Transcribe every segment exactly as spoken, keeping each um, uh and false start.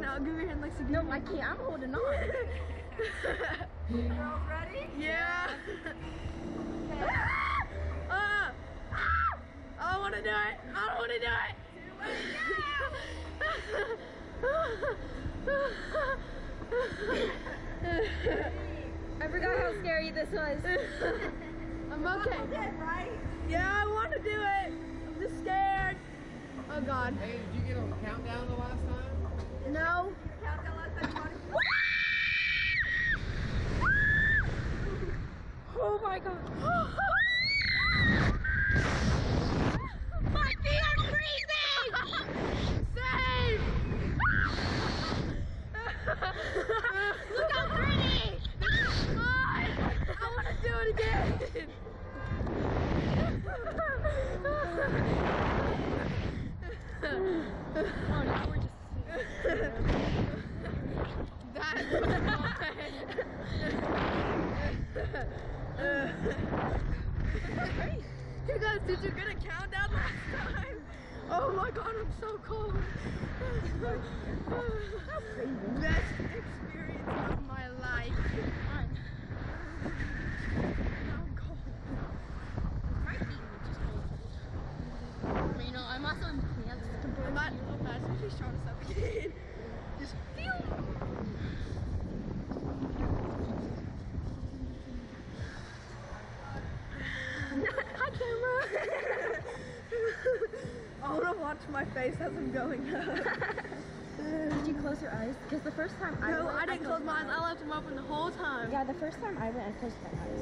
now. Give your hand, Lexi. No, I can't. I'm holding on. Girls ready? Yeah. uh, I don't want to do it. I don't want to do it. I forgot how scary this was. I'm okay. You did, right? Yeah, I want to do it. I'm just scared. Oh God. Hey, did you get on the countdown the last time? No. Countdown last time. Oh my God. My feet are freezing! Same! Look how pretty! This is fun! I want to do it again! Oh, now we're just That's fun! You guys, did you get a countdown last time? Oh my God, I'm so cold. Best experience of my life. I'm cold. my feet are just cold. You know, I'm also in pants compared Not, to you. that's what she's trying to suffocate. Just feel. Hi, camera. I want to watch my face as I'm going up. Did you close your eyes? Because the first time I No, went, I didn't close closed my eyes. I left them open the whole time. Yeah, the first time I went, I closed my eyes.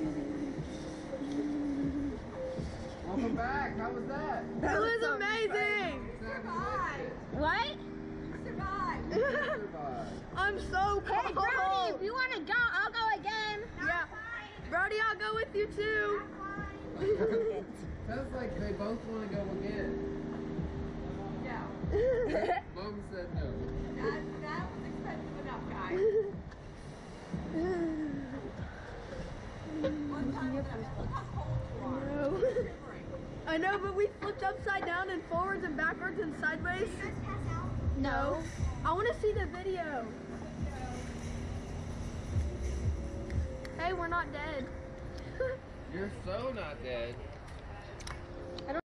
Welcome back. How was that? That was amazing. Survive. What? Survive. I'm so cold. Hey, Brody, if you want to go, I'll go again. Yeah. Brody, I'll go with you too. Sounds like they both want to go again. Yeah. Mom said no. That, that was expensive enough, guys. One time with that. Look how cold you are. No. I know, but we flipped upside down and forwards and backwards and sideways. No. I want to see the video. Hey, we're not dead. You're so not dead.